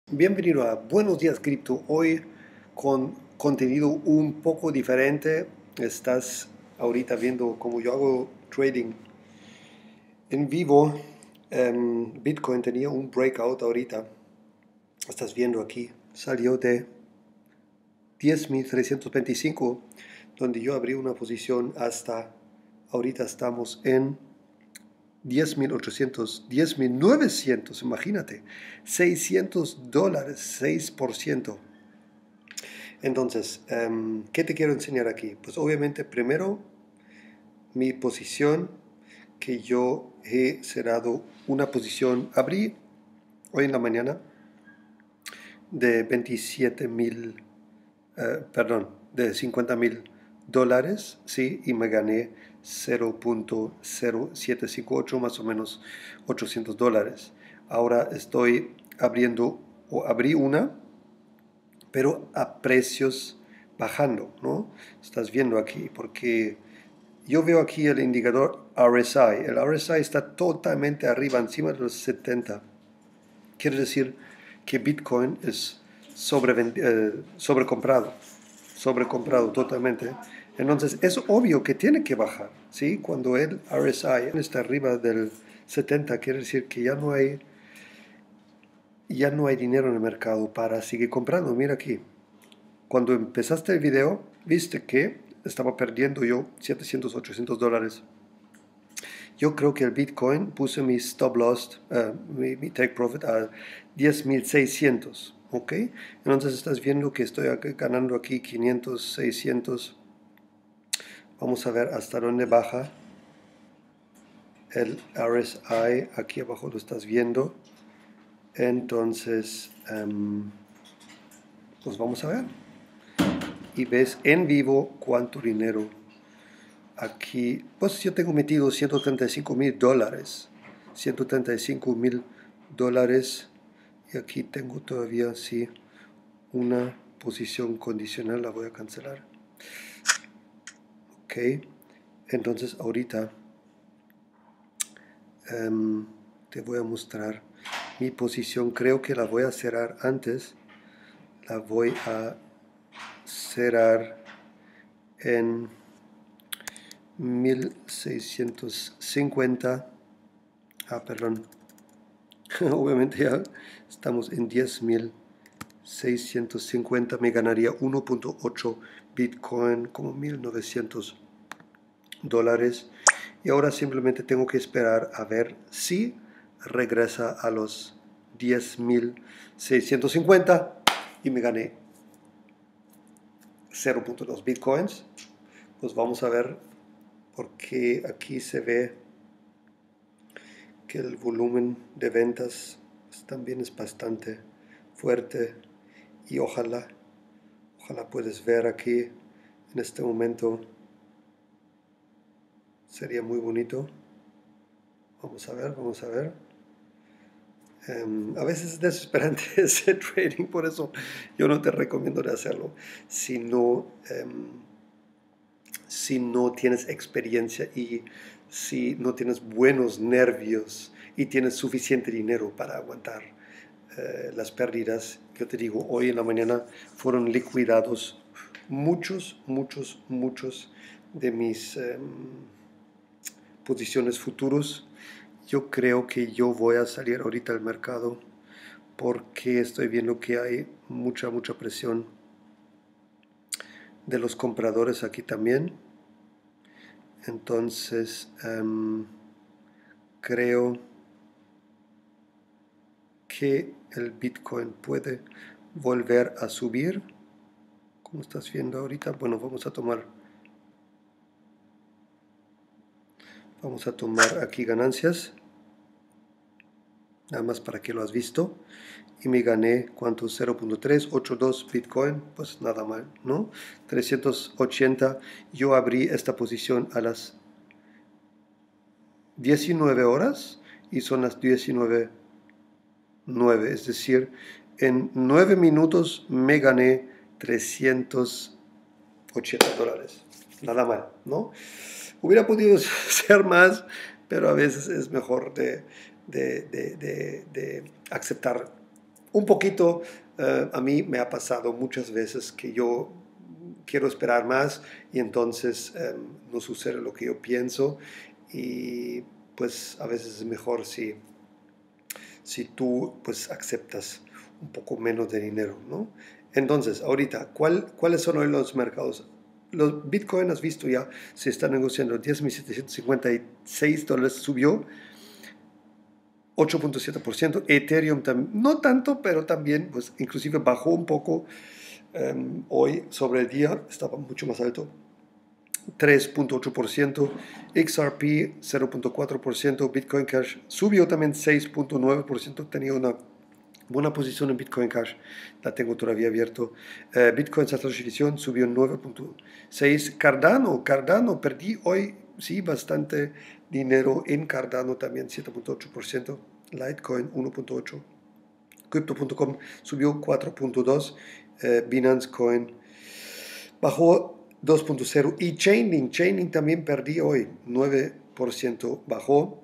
Bienvenido a Buenos Días Cripto. Hoy con contenido un poco diferente. Estás ahorita viendo cómo yo hago trading en vivo. Bitcoin tenía un breakout ahorita. Estás viendo aquí. Salió de 10.325, donde yo abrí una posición hasta ahorita estamos en 10.800, 10.900, imagínate, $600, 6%. Entonces, ¿qué te quiero enseñar aquí? Pues obviamente primero mi posición que yo he cerrado una posición, abrí hoy en la mañana de 27.000, de $50.000, ¿sí? Y me gané 0.0758, más o menos $800. Ahora estoy abriendo, o abrí una, pero a precios bajando, ¿no? Estás viendo aquí, porque yo veo aquí el indicador RSI. El RSI está totalmente arriba, encima de los 70. Quiere decir que Bitcoin es sobrecomprado totalmente. Entonces es obvio que tiene que bajar, ¿sí? Cuando el RSI está arriba del 70, quiere decir que ya no hay dinero en el mercado para seguir comprando. Mira aquí. Cuando empezaste el video, viste que estaba perdiendo yo 700, $800. Yo creo que el Bitcoin puse mi stop loss, mi take profit a 10.600, ¿ok? Entonces estás viendo que estoy ganando aquí 500, 600. Vamos a ver hasta dónde baja el RSI. Aquí abajo lo estás viendo. Entonces, pues vamos a ver. Y ves en vivo cuánto dinero aquí, pues yo tengo metido $135.000, $135.000, y aquí tengo todavía, sí, una posición condicional, la voy a cancelar. Ok, entonces ahorita te voy a mostrar mi posición. Creo que la voy a cerrar antes. La voy a cerrar en 1650. Perdón. Obviamente ya estamos en 10.650. Me ganaría 1.8 Bitcoin, como $1.900. Y ahora simplemente tengo que esperar a ver si regresa a los 10.650 y me gané 0.2 Bitcoins. Pues vamos a ver, porque aquí se ve que el volumen de ventas también es bastante fuerte, y ojalá puedes ver aquí en este momento, sería muy bonito. Vamos a ver. A veces es desesperante ese trading, por eso yo no te recomiendo de hacerlo si no tienes experiencia, y si no tienes buenos nervios y tienes suficiente dinero para aguantar las pérdidas. Yo te digo, hoy en la mañana fueron liquidados muchos de mis posiciones futuros. Yo creo que yo voy a salir ahorita al mercado porque estoy viendo que hay mucha presión de los compradores aquí también. Entonces creo que el Bitcoin puede volver a subir, como estás viendo ahorita. Bueno, vamos a tomar aquí ganancias, nada más para que lo has visto. Y me gané, ¿cuánto? 0.382 Bitcoin, pues nada mal, ¿no? 380. Yo abrí esta posición a las 19 horas y son las 19:09, es decir, en 9 minutos me gané $380. Nada mal, ¿no? Hubiera podido ser más, pero a veces es mejor de aceptar un poquito, a mí me ha pasado muchas veces que yo quiero esperar más y entonces no sucede lo que yo pienso y pues a veces es mejor si tú pues aceptas un poco menos de dinero, ¿no? Entonces, ahorita, ¿cuáles son hoy los mercados? Los Bitcoin, has visto ya, se está negociando $10,756, subió 8.7%. Ethereum no tanto, pero también, pues inclusive bajó un poco. Hoy sobre el día estaba mucho más alto, 3.8%, XRP 0.4%, Bitcoin Cash subió también 6.9%, tenía una buena posición en Bitcoin Cash, la tengo todavía abierto. Bitcoin Satoshi Vision subió 9.6%. Cardano, perdí hoy, sí, bastante dinero en Cardano también, 7.8%. Litecoin 1.8%. Crypto.com subió 4.2%. Binance Coin bajó 2.0%. Y Chainlink también perdí hoy, 9% bajó.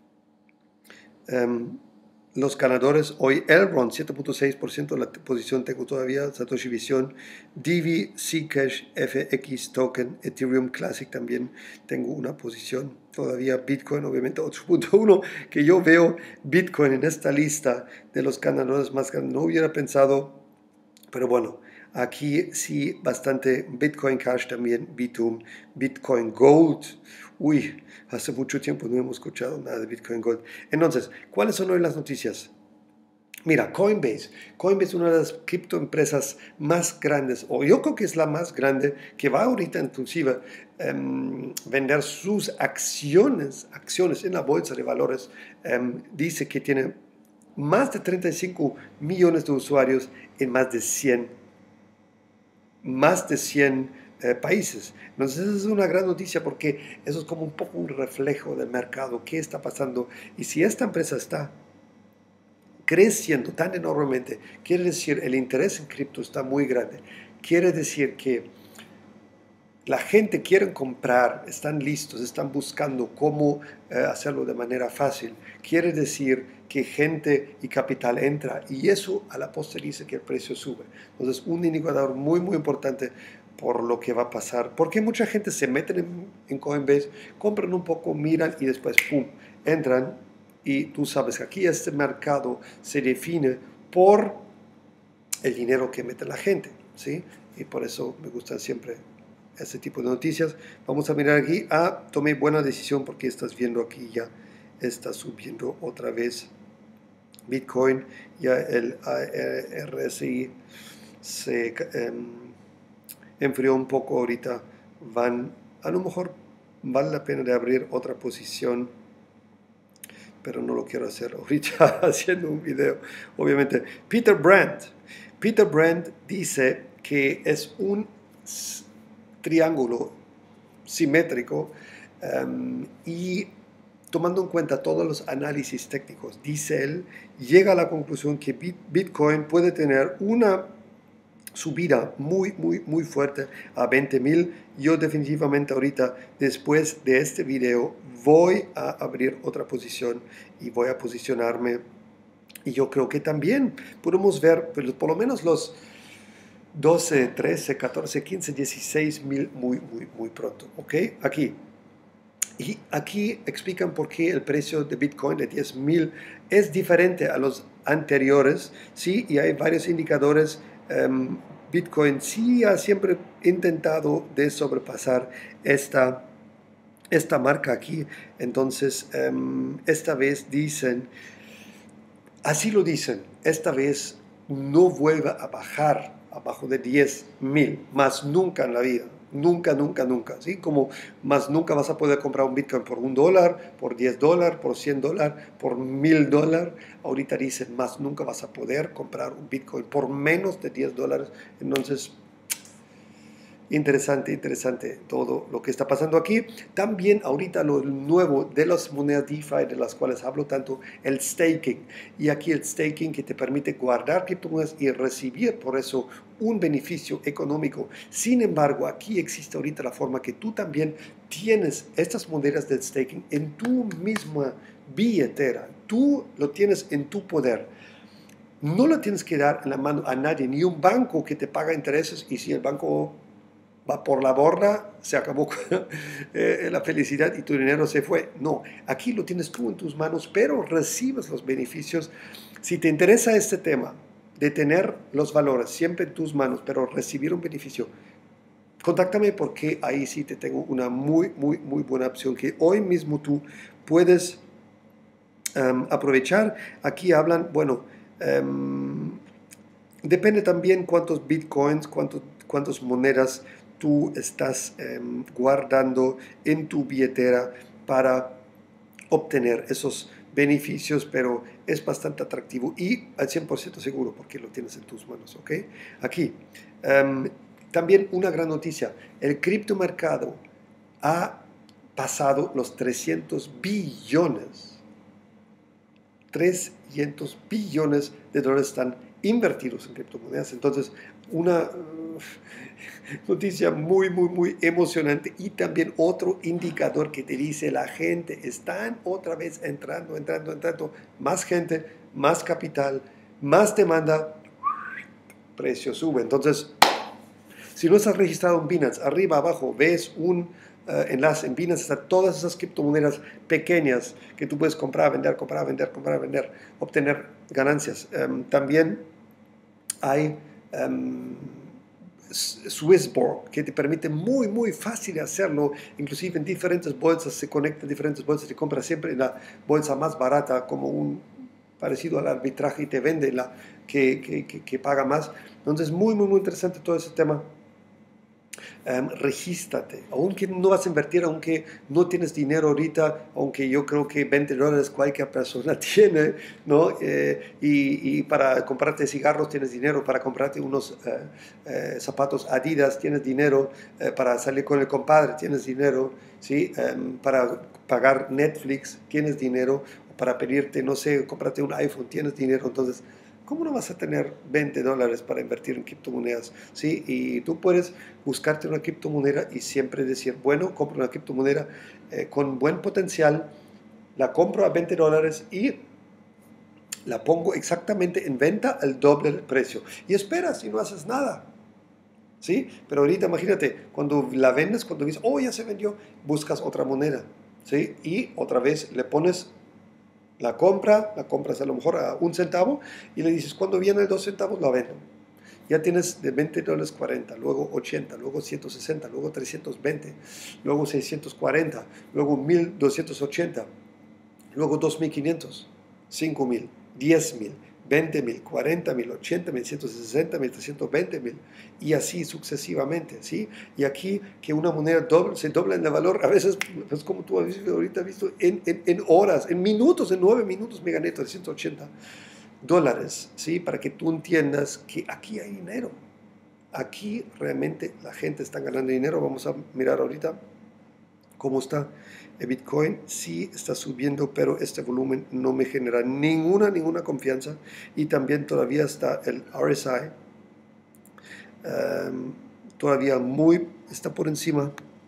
Los ganadores hoy, Elrond 7.6%, la posición tengo todavía, Satoshi Vision, Divi, Zcash, FX Token, Ethereum Classic también tengo una posición todavía, Bitcoin obviamente 8.1%, que yo veo Bitcoin en esta lista de los ganadores más grandes, no hubiera pensado, pero bueno, aquí sí bastante Bitcoin Cash también, Bitum, Bitcoin Gold. Uy, hace mucho tiempo no hemos escuchado nada de Bitcoin Gold. Entonces, ¿cuáles son hoy las noticias? Mira, Coinbase. Coinbase es una de las criptoempresas más grandes, o yo creo que es la más grande, que va ahorita inclusive vender sus acciones en la bolsa de valores. Dice que tiene más de 35 millones de usuarios en más de 100 países. Entonces es una gran noticia porque eso es como un poco un reflejo del mercado, qué está pasando. Y si esta empresa está creciendo tan enormemente, quiere decir el interés en cripto está muy grande. Quiere decir que la gente quiere comprar, están listos, están buscando cómo hacerlo de manera fácil. Quiere decir que gente y capital entra y eso a la postre dice que el precio sube. Entonces, un indicador muy, muy importante por lo que va a pasar. Porque mucha gente se mete en Coinbase, compran un poco, miran y después, ¡pum!, entran. Y tú sabes que aquí este mercado se define por el dinero que mete la gente, ¿sí? Y por eso me gustan siempre ese tipo de noticias. Vamos a mirar aquí. Tomé buena decisión porque estás viendo aquí ya está subiendo otra vez Bitcoin. Ya el RSI se enfrió un poco ahorita. A lo mejor vale la pena de abrir otra posición, pero no lo quiero hacer ahorita haciendo un video. Obviamente, Peter Brandt dice que es un triángulo simétrico y tomando en cuenta todos los análisis técnicos, dice él, llega a la conclusión que Bitcoin puede tener una subida muy, muy, muy fuerte a 20,000. Yo definitivamente ahorita, después de este video, voy a abrir otra posición y voy a posicionarme. Y yo creo que también podemos ver pues, por lo menos los 12, 13, 14, 15, 16 mil muy, muy, muy pronto. ¿Ok? Aquí. Y aquí explican por qué el precio de Bitcoin de 10,000 es diferente a los anteriores. Sí, y hay varios indicadores. Bitcoin sí ha siempre intentado de sobrepasar esta marca aquí. Entonces, esta vez así lo dicen, esta vez no vuelva a bajar abajo de 10,000, más nunca en la vida. Nunca, nunca, nunca. ¿Sí? Como más nunca vas a poder comprar un Bitcoin por $1, por $10, por $100, por $1,000. Ahorita dicen más nunca vas a poder comprar un Bitcoin por menos de $10. Entonces, interesante todo lo que está pasando aquí. También ahorita lo nuevo de las monedas DeFi de las cuales hablo tanto, el staking. Y aquí el staking que te permite guardar criptomonedas y recibir por eso un beneficio económico. Sin embargo, aquí existe ahorita la forma que tú también tienes estas monedas del staking en tu misma billetera. Tú lo tienes en tu poder. no la tienes que dar en la mano a nadie, ni un banco que te paga intereses, y si el banco va por la borda, se acabó la felicidad y tu dinero se fue. No, aquí lo tienes tú en tus manos, pero recibes los beneficios. Si te interesa este tema de tener los valores siempre en tus manos, pero recibir un beneficio, contáctame, porque ahí sí te tengo una muy buena opción que hoy mismo tú puedes aprovechar. Aquí hablan, bueno, depende también cuántos bitcoins, cuántas monedas tú estás guardando en tu billetera para obtener esos beneficios, pero es bastante atractivo y al 100% seguro porque lo tienes en tus manos, ¿ok? Aquí, también una gran noticia, el criptomercado ha pasado los 300 billones de dólares están invertidos en criptomonedas. Entonces, una noticia muy emocionante, y también otro indicador que te dice la gente están otra vez entrando, más gente, más capital, más demanda, precio sube. Entonces, si no estás registrado en Binance, arriba abajo ves un enlace. En Binance están todas esas criptomonedas pequeñas que tú puedes comprar, vender, obtener ganancias. También hay Swissborg, que te permite muy fácil hacerlo, inclusive en diferentes bolsas, se conectan diferentes bolsas y compras siempre en la bolsa más barata, como un parecido al arbitraje, y te vende la que paga más. Entonces, muy interesante todo ese tema. Regístrate, aunque no vas a invertir, aunque no tienes dinero ahorita, aunque yo creo que $20 cualquier persona tiene, ¿no? Y para comprarte cigarros tienes dinero, para comprarte unos zapatos Adidas tienes dinero, para salir con el compadre tienes dinero, ¿sí? Para pagar Netflix tienes dinero, para pedirte, no sé, comprarte un iPhone tienes dinero. Entonces, ¿cómo no vas a tener $20 para invertir en criptomonedas? ¿Sí? Y tú puedes buscarte una criptomoneda y siempre decir, bueno, compro una criptomoneda con buen potencial, la compro a $20 y la pongo exactamente en venta al doble del precio. Y esperas y no haces nada. ¿Sí? Pero ahorita imagínate, cuando la vendes, cuando dices, oh, ya se vendió, buscas otra moneda. ¿Sí? Y otra vez le pones la compras a lo mejor a 1 centavo y le dices, cuando viene 2 centavos, la vendo. Ya tienes de $20 40, luego 80, luego 160, luego 320, luego 640, luego 1280, luego 2500, 5000, 10,000, 20,000, 40,000, 80,000, 160,000, 320,000, y así sucesivamente, ¿sí? Y aquí que una moneda se dobla en el valor, a veces, es como tú ahorita has visto, en horas, en minutos, en 9 minutos me gané $380, ¿sí? Para que tú entiendas que aquí hay dinero. Aquí realmente la gente está ganando dinero. Vamos a mirar ahorita cómo está el Bitcoin. Sí está subiendo, pero este volumen no me genera ninguna confianza. Y también todavía está el RSI, todavía está por encima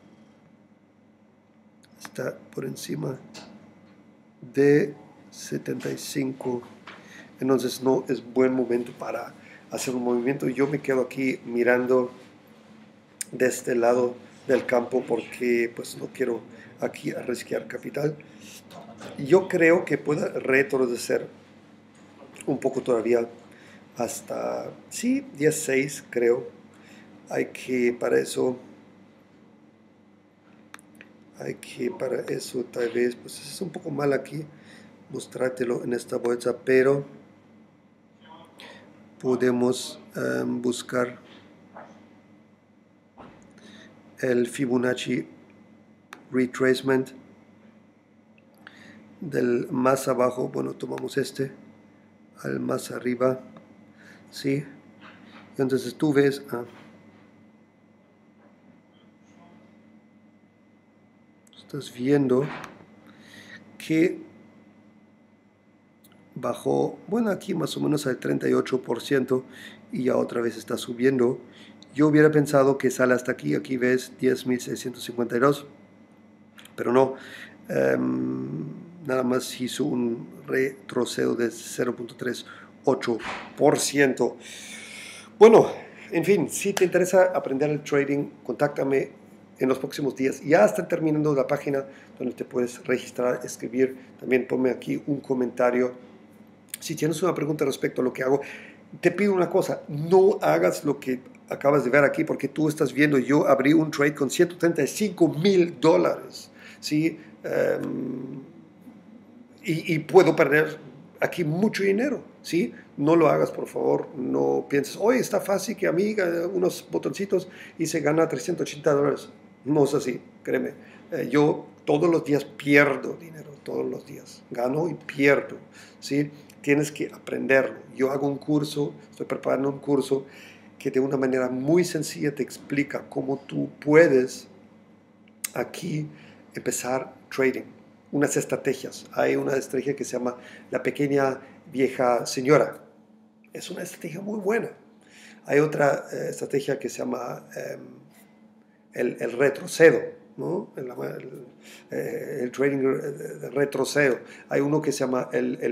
de 75. Entonces no es buen momento para hacer un movimiento. Yo me quedo aquí mirando de este lado del campo, porque pues no quiero aquí arriesgar capital. Yo creo que pueda retroceder un poco todavía hasta, sí, 16, creo. Para eso tal vez, pues es un poco mal aquí mostrártelo en esta bolsa, pero podemos buscar el Fibonacci retracement del más abajo. Bueno, tomamos al más arriba, ¿sí? Y entonces tú ves, estás viendo que bajó, bueno, aquí más o menos al 38%, y ya otra vez está subiendo. Yo hubiera pensado que sale hasta aquí. Aquí ves 10,652, pero no, nada más hizo un retroceso de 0.3 8%. Bueno, en fin, si te interesa aprender el trading, contáctame en los próximos días. Ya está terminando la página donde te puedes registrar, escribir. También ponme aquí un comentario. Si tienes una pregunta respecto a lo que hago, te pido una cosa, no hagas lo que acabas de ver aquí, porque tú estás viendo, yo abrí un trade con $135,000, ¿sí? Y puedo perder aquí mucho dinero, ¿sí? No lo hagas, por favor, no pienses, oye, está fácil que a mí unos botoncitos y se gana $380. No es así, créeme. Yo todos los días pierdo dinero, todos los días. Gano y pierdo, ¿sí? Tienes que aprenderlo. Yo hago un curso, estoy preparando un curso que de una manera muy sencilla te explica cómo tú puedes aquí empezar trading, unas estrategias. Hay una estrategia que se llama la pequeña vieja señora. Es una estrategia muy buena. Hay otra estrategia que se llama el retrocedo, ¿no? El trading de retrocedo. Hay uno que se llama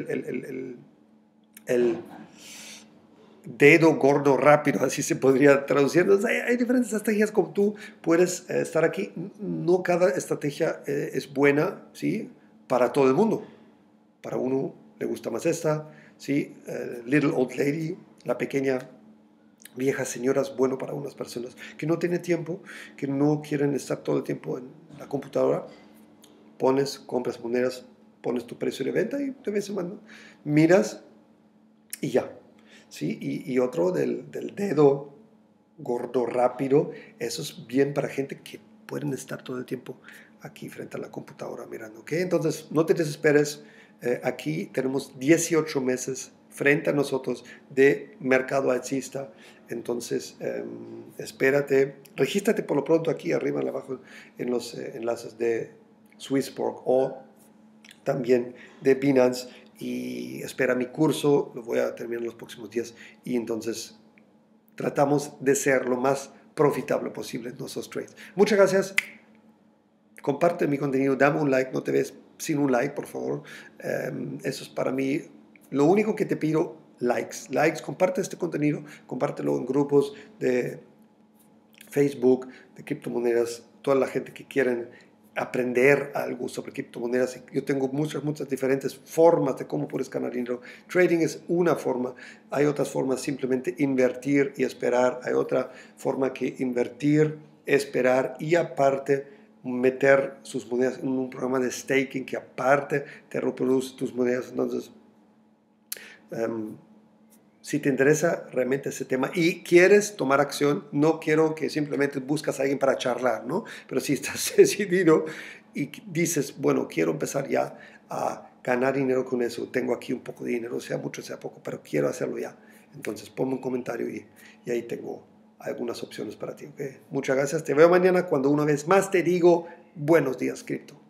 el dedo gordo rápido, así se podría traducir. Entonces, hay diferentes estrategias como tú puedes estar aquí. No cada estrategia es buena, ¿sí? Para todo el mundo. Para uno le gusta más esta, ¿sí? Little Old Lady, la pequeña vieja señora, es bueno para unas personas que no tienen tiempo, que no quieren estar todo el tiempo en la computadora. Pones, compras monedas, pones tu precio de venta y de vez en cuando miras y ya. ¿Sí? Y otro del dedo gordo rápido, eso es bien para gente que pueden estar todo el tiempo aquí frente a la computadora mirando. ¿Okay? Entonces, no te desesperes. Aquí tenemos 18 meses frente a nosotros de mercado alcista. Entonces, espérate, regístrate por lo pronto aquí arriba y abajo en los enlaces de Swissborg o también de Binance, y espera mi curso, lo voy a terminar en los próximos días, y entonces tratamos de ser lo más profitable posible en nuestros trades. Muchas gracias, comparte mi contenido, dame un like, no te ves sin un like, por favor. Eso es para mí lo único que te pido, likes, comparte este contenido, compártelo en grupos de Facebook, de criptomonedas, toda la gente que quieren aprender algo sobre criptomonedas. Yo tengo muchas diferentes formas de cómo puedes ganar dinero. Trading es una forma, hay otras formas, simplemente invertir y esperar, hay otra forma que invertir, esperar y aparte meter sus monedas en un programa de staking que aparte te reproduce tus monedas. Entonces, si te interesa realmente ese tema y quieres tomar acción, no quiero que simplemente buscas a alguien para charlar, ¿no? Pero si estás decidido y dices, bueno, quiero empezar ya a ganar dinero con eso, tengo aquí un poco de dinero, sea mucho, sea poco, pero quiero hacerlo ya. Entonces ponme un comentario y ahí tengo algunas opciones para ti, ¿ok? Muchas gracias, te veo mañana cuando una vez más te digo buenos días, cripto.